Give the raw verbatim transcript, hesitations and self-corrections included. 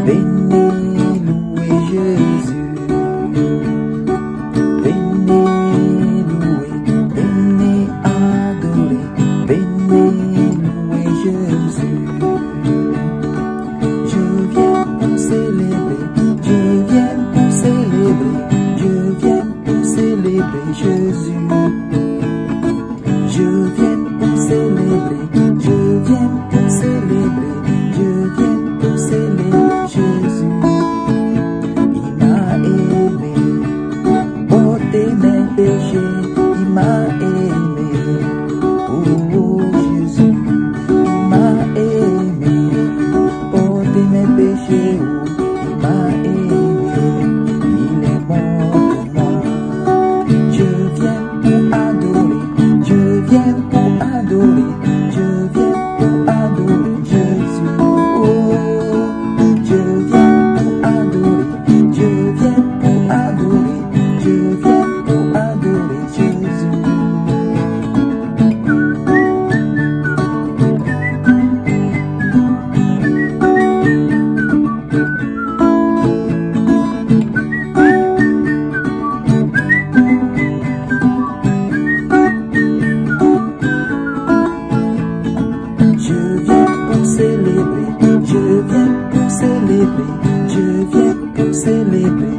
Venez louer Jésus. Venez louer, venez adorer, venez louer Jésus. Je viens pour célébrer, je viens pour célébrer, je viens pour célébrer Jésus. Je viens pour célébrer, je viens pour célébrer, je viens pour célébrer Jésus. Il m'a aimé, porté mes péchés, il m'a aimé, oh, oh Jésus. Il m'a aimé, porté mes péchés, oh, il m'a aimé, il est mort pour moi. Je viens pour adorer, je viens pour adorer, je viens pour adorer Jésus. Oh, je viens pour adorer, je viens pour adorer, je viens pour adorer Jésus. Je viens pour célébrer, je viens pour célébrer, je viens pour célébrer